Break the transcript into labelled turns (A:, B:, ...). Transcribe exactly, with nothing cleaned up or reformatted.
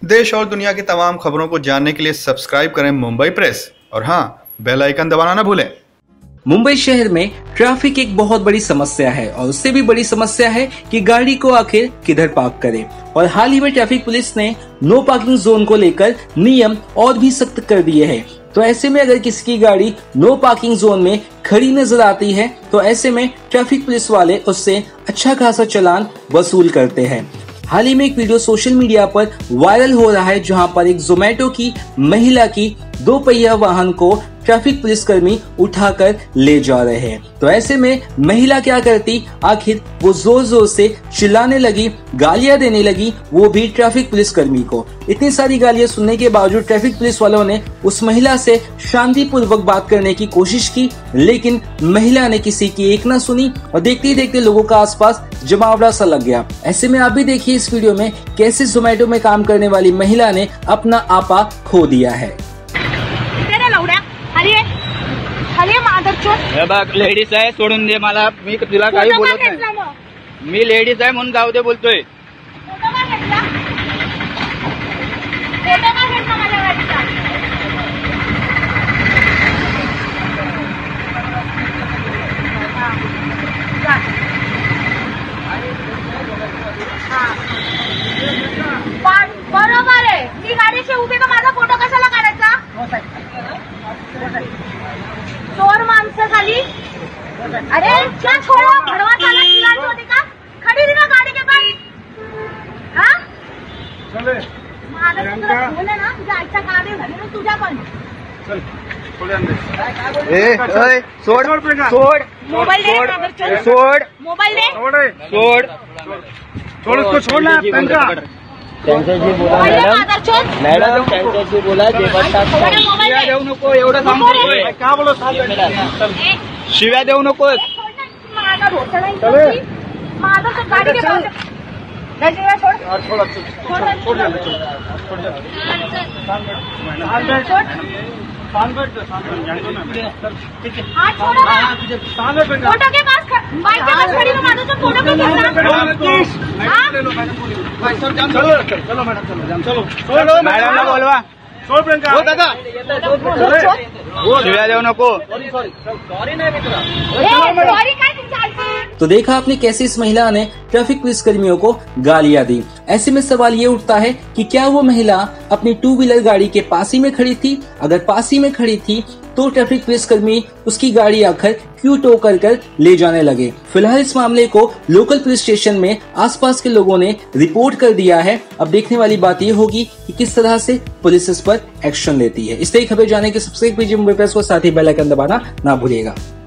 A: देश और दुनिया की तमाम खबरों को जानने के लिए सब्सक्राइब करें मुंबई प्रेस और हाँ, बेल आइकन दबाना ना भूलें।
B: मुंबई शहर में ट्रैफिक एक बहुत बड़ी समस्या है और उससे भी बड़ी समस्या है कि गाड़ी को आखिर किधर पार्क करें। और हाल ही में ट्रैफिक पुलिस ने नो पार्किंग जोन को लेकर नियम और भी सख्त कर दिए हैं। तो ऐसे में अगर किसी की गाड़ी नो पार्किंग जोन में खड़ी नजर आती है तो ऐसे में ट्रैफिक पुलिस वाले उससे अच्छा खासा चालान वसूल करते हैं। हाल ही में एक वीडियो सोशल मीडिया पर वायरल हो रहा है जहां पर एक जोमेटो की महिला की दो पहिया वाहन को ट्रैफिक पुलिसकर्मी उठाकर ले जा रहे हैं। तो ऐसे में महिला क्या करती, आखिर वो जोर जोर से चिल्लाने लगी, गालियां देने लगी, वो भी ट्रैफिक पुलिसकर्मी को। इतनी सारी गालियां सुनने के बावजूद ट्रैफिक पुलिस वालों ने उस महिला से शांतिपूर्वक बात करने की कोशिश की, लेकिन महिला ने किसी की एक ना सुनी और देखते ही देखते लोगों का आसपास जमावड़ा सा लग गया। ऐसे में आप भी देखिए इस वीडियो में कैसे जोमेटो में काम करने वाली महिला ने अपना आपा खो दिया है।
C: हे बघ, लेडीज आहे, सोडून दे मला, मी तुला काही बोलत नाही। मी लेडीज आहे म्हणून जाऊ दे बोलतोय।
D: बरोबर आहे, मी गाडीशी उभी तर माझा फोटो कशाला काढायचा? चोर माणसं खाली, अरे क्या छोड़ो, भड़वा चालक की गाड़ी होती का? खड़ी थी ना गाड़ी के पास। हाँ चले माझा तुला बोले ना, तुझ्या आईच्या कानाने झाली ना तुझ्या पण। चल थोडे अंदर ए ओए सोड सोड मोबाइल दे, सोड मोबाइल दे, सोड छोड़ उसको, छोड़ना पंखा।
C: त्यांच्याशी बोला मॅडम, मॅडम त्यांच्याशी बोला, शिव्या देऊ नको, एवढं सांगतोय। काय बोलत शिव्या देऊ नको।
D: फोटो के पास बाइक के पास खड़ी हो, माधव तो फोटो के
C: चलो मैडम, चलो चलो मैडम बोलवा, हो दादा, शिव्या देऊ नको।
B: तो देखा आपने कैसे इस महिला ने ट्रैफिक पुलिस कर्मियों को गालियां दी। ऐसे में सवाल ये उठता है कि क्या वो महिला अपनी टू व्हीलर गाड़ी के पास ही में खड़ी थी? अगर पास ही में खड़ी थी तो ट्रैफिक पुलिस कर्मी उसकी गाड़ी आकर क्यों टो कर कर ले जाने लगे? फिलहाल इस मामले को लोकल पुलिस स्टेशन में आसपास के लोगों ने रिपोर्ट कर दिया है। अब देखने वाली बात ये होगी कि किस तरह से पुलिस इस पर एक्शन लेती है। इस तरह खबर जानने के सब्सक्राइब कीजिए मुंबई प्रेस को, साथ ही बेल आइकन दबाना ना भूलिएगा।